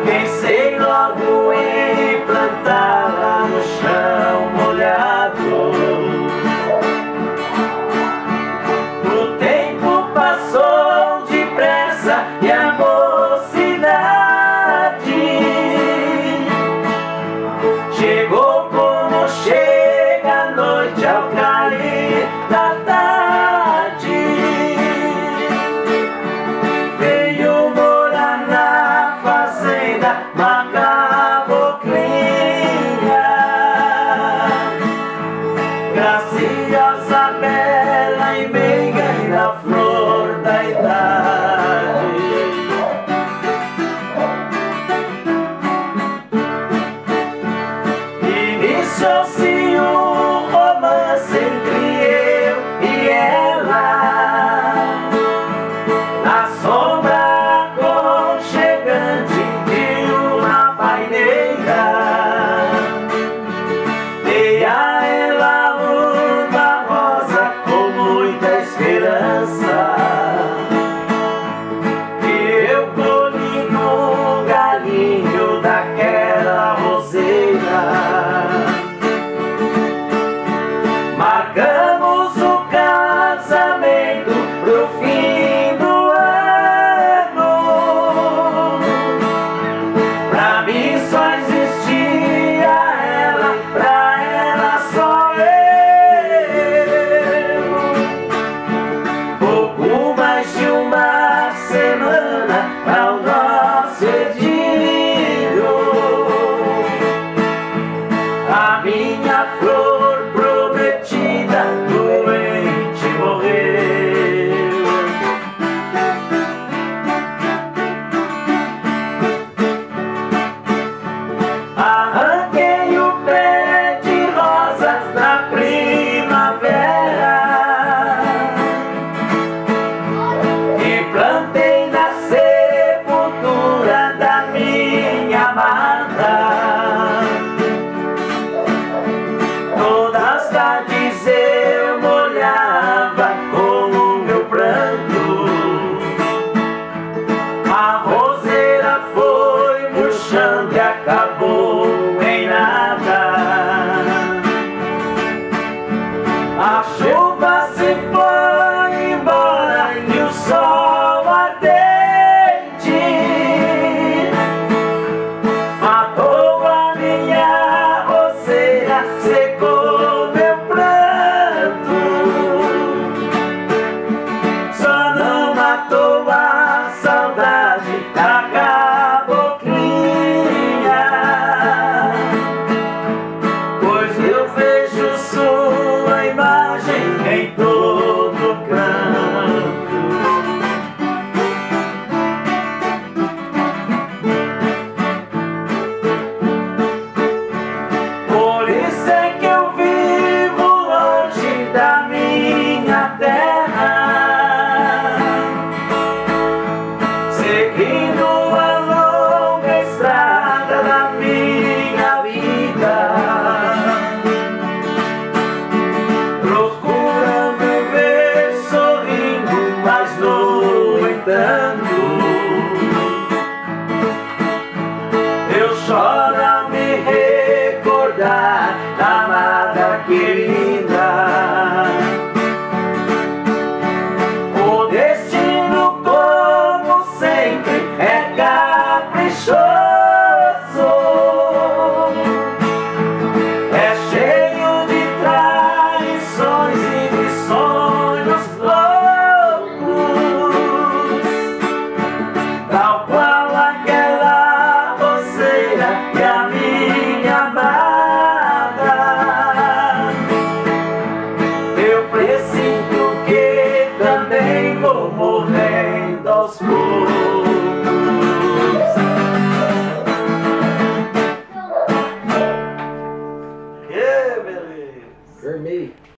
Pensei logo em plantá-la no chão molhado. O tempo passou depressa e a mocidade chegou como chega a noite ao cair da tarde. Veio morar na fazenda uma caboclinha, graciosa, bela e meiga e na flor da idade. Iniciou-se um romance entre eu e ela, na sombra aconchegante de uma paineira. Dei a ela uma rosa com muita esperança, que eu colhi no galinho daquela roseira. Marcamos o casamento pro fim do ano. Pra mim só existia ela, pra ela só eu. Pouco mais de uma semana ao nosso idílio, a minha flor prometida doente morreu. Arranquei o pé de rosas na primavera e plantei na sepultura da minha amada. Todas as tardes eu molhava com o meu pranto, a roseira foi murchando e acabou em nada. A chuva se foi embora e o sol ardente matou a minha roseira, secou meu pranto. Só não matou a saudade da caboclinha, pois eu vejo sua imagem em todo canto. Por isso é que eu vivo longe da minha terra, seguindo a longa estrada da minha vida, procurando viver sorrindo, mas no entanto eu choro a me recordar da amada querida. O destino, como sempre, é caprichoso, é cheio de traições e de sonhos loucos, tal qual aquela roseira que a minha amada. Eu presinto que também vou morrendo aos poucos. Que beleza! For me.